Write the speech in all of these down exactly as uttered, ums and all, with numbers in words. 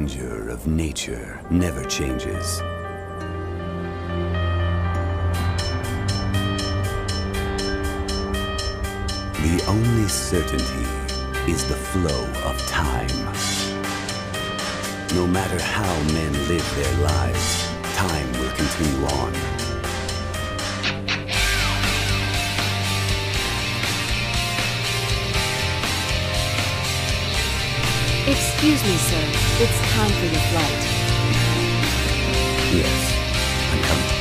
grandeur of nature never changes. The only certainty is the flow of time. No matter how men live their lives, time will continue on. Excuse me, sir. It's time for your flight. Yes, I'm coming.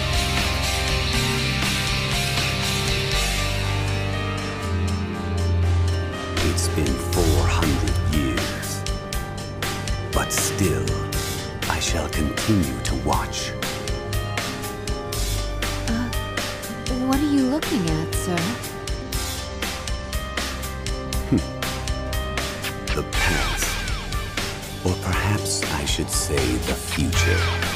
It's been four hundred years. But still, I shall continue to watch. Uh, what are you looking at, sir? The past. Or perhaps I should say the future.